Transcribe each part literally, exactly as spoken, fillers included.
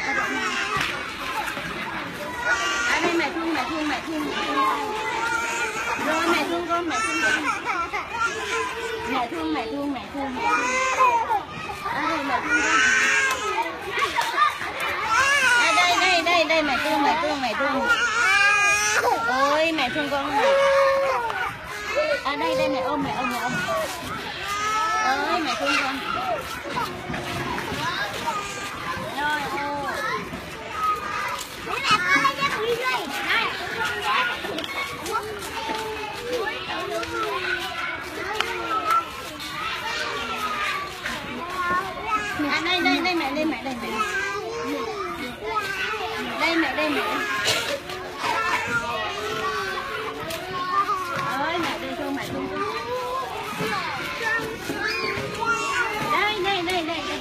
À đây mẹ thương, mẹ thương, mẹ thương, mẹ thương. Rồi mẹ thương con, mẹ thương con. Mẹ thương, mẹ thương, mẹ thương, mẹ thương. À đây mẹ thương con. À đây, đây, đây, đây mẹ thương, mẹ thương, mẹ thương. Ôi mẹ thương con. À đây, đây mẹ ôm, mẹ ôm, mẹ ôm. Ơi mẹ thương con. Rồi ô. À đây đây đây mẹ đây mẹ đây mẹ. Đây mẹ đây mẹ. Ơi mẹ đây thương mẹ thương. Đây đây đây đây đây.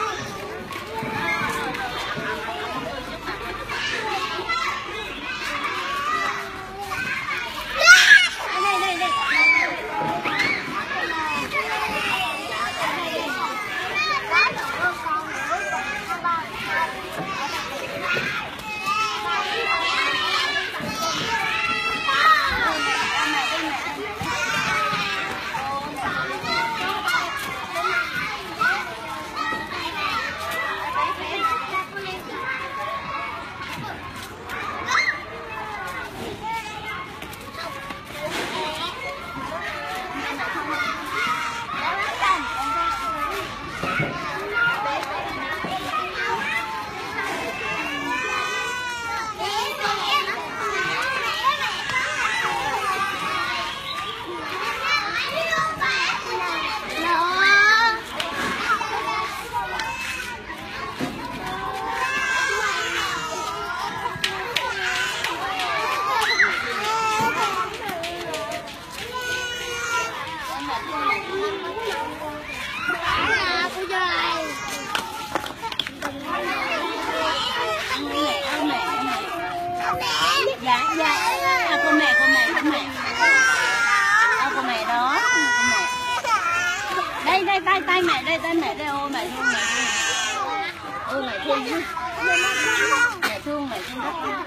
Dạ, dạ, à, con mẹ, con mẹ, con mẹ. À, con mẹ đó, con mẹ. Đây, đây, tay, tay mẹ, đây, tay mẹ, đây, ôi mẹ thương, mẹ thương. Ôi mẹ thương chứ. Mẹ thương, mẹ thương rất thương.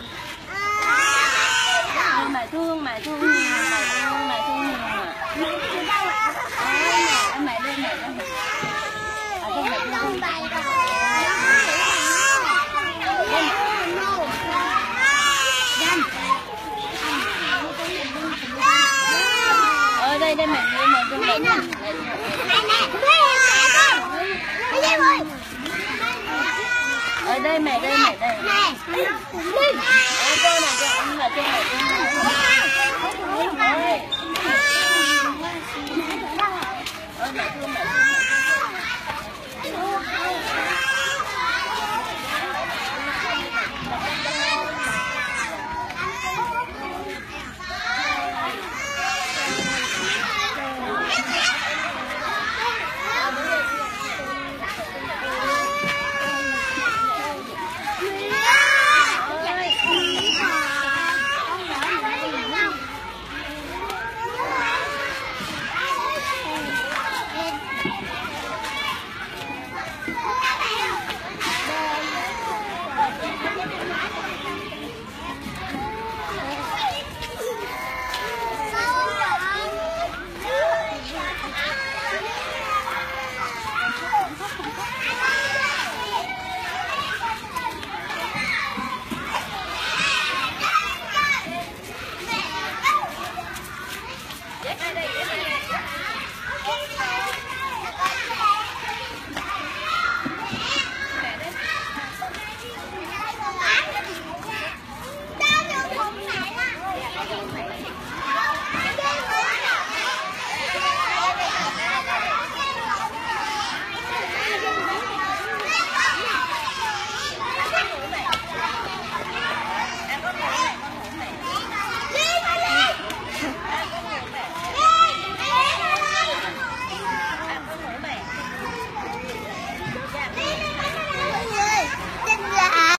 Ôi mẹ thương, mẹ thương, mẹ thương, mẹ thương nhiều mà. Ôi mẹ, mẹ đây, mẹ đây. À, con mẹ thương. Ở đây đây mẹ ơi mẹ thương mẹ nha. Ở đây mẹ đây mẹ đây. Ở cô này cho anh là cho mẹ thương. Ơi. Ơi mẹ thương mẹ thương.